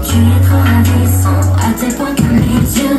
Tu es trop ravissant, à tes points que mes yeux